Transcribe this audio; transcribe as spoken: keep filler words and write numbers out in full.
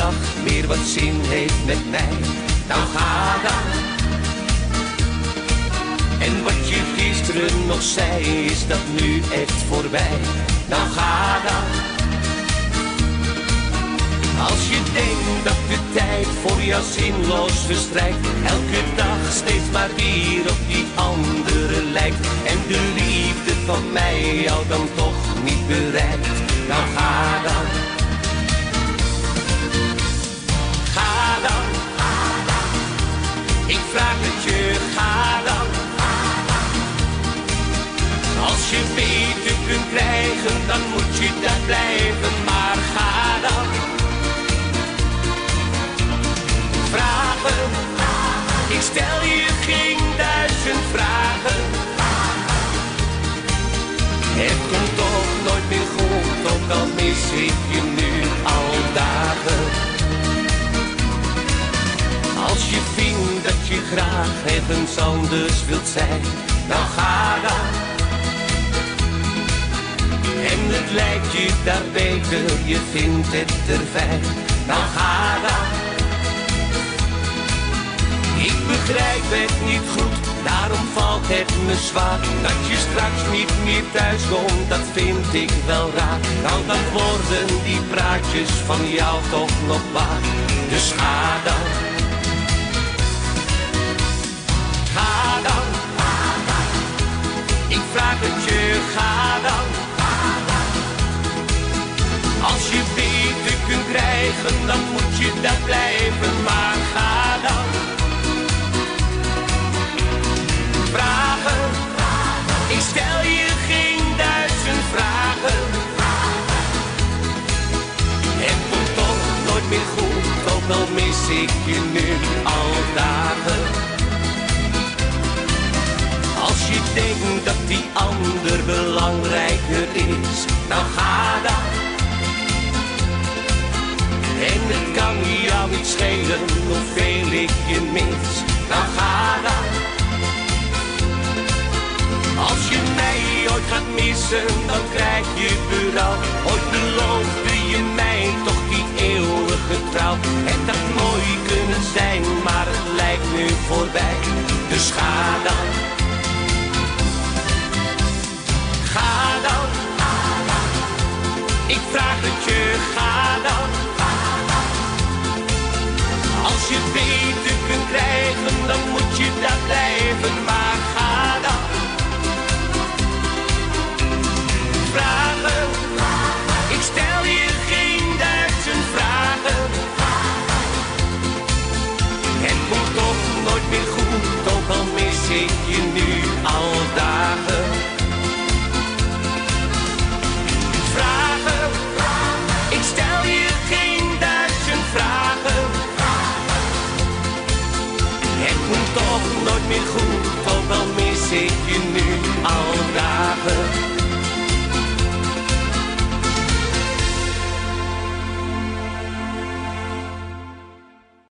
dag weer wat zin heeft met mij, nou ga dan. En wat je gisteren nog zei, is dat nu echt voorbij, nou ga dan. Als je denkt dat de tijd voor jou zinloos verstrijkt, elke dag steeds maar weer op die andere lijkt, en de liefde van mij jou dan toch niet bereikt, nou ga dan. Ga dan, ik vraag het je, ga dan. Als je beter kunt krijgen, dan moet je daar blijven, maar ga dan. Vragen, ik stel je geen duizend vragen. Het komt toch nooit meer goed, ook al mis ik je nu al dagen. Als je vindt dat je graag ergens anders wilt zijn, nou ga dan. En het lijkt je daar beter, je vindt het er fijn, nou ga dan. Ik begrijp het niet goed, daarom valt het me zwaar, dat je straks niet meer thuis komt, dat vind ik wel raar. Nou dan worden die praatjes van jou toch nog waar, dus ga dan. Ga dan, ik vraag het je, ga dan. Als je beter kunt krijgen, dan moet je daar blijven, maar ga dan. Vragen, ik stel je geen duizend vragen. Het komt toch nooit meer goed, ook al mis ik je nu al dagen. Als je denkt dat die ander belangrijker is, nou ga dan. En het kan jou niet schelen hoeveel ik je mis, nou ga dan. Als je mij ooit gaat missen, dan krijg je berouw. Ooit beloofde je mij toch die eeuwige trouw. Het had mooi kunnen zijn, maar het lijkt nu voorbij, dus ga dan. Ga dan, ik vraag het je, ga dan. Als je beter kunt krijgen, dan moet je daar blijven, maar ga dan. Vragen, ik stel je geen duizend vragen. Het komt toch nooit meer goed, ook al mis ik je nu al dagen. Vragen, ik stel je geen duizend vragen. Het komt toch nooit meer goed, ook al mis ik